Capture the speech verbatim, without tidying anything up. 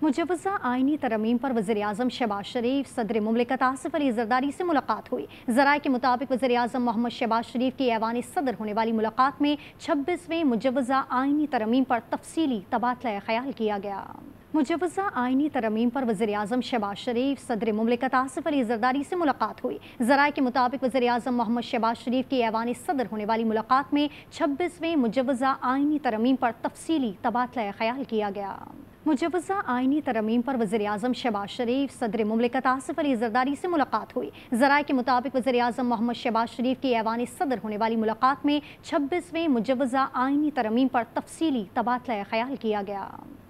मुजवज़ा आइनी तरमीम पर वज़ीर-ए-आज़म शहबाज शरीफ सदर मुमलिकत आसिफ अली ज़रदारी से मुलाकात हुई। ज़राए के मुताबिक वज़ीर-ए-आज़म मोहम्मद शहबाज शरीफ की ऐवान सदर होने वाली मुलाकात में छब्बीसवें मुजवज़ा आइनी तरमीम पर तफसीली तबादला ख्याल किया गया। मुजवज़ा आइनी तरमीम पर वज़ीर-ए-आज़म शहबाज शरीफ सदर मुमलिकत आसिफ अली ज़रदारी से मुलाकात हुई। ज़राए के मुताबिक वज़ीर-ए-आज़म मोहम्मद शहबाज शरीफ की ऐवान सदर होने वाली मुलाकात में छब्बीसवें मुजवज़ा आइनी तरमीम पर तफसीली तबादला ख्याल किया गया। मुजवज़ा आइनी तरमीम पर वज़ीर-ए-आज़म शहबाज शरीफ सदर मुमलिकत आसिफ अली ज़रदारी से मुलाकात हुई। ज़राए के मुताबिक वज़ीर-ए-आज़म मोहम्मद शहबाज शरीफ की ऐवान सदर होने वाली मुलाकात में छब्बीसवें मुजवज़ा आइनी तरमीम पर तफसीली तबादला ख्याल किया गया।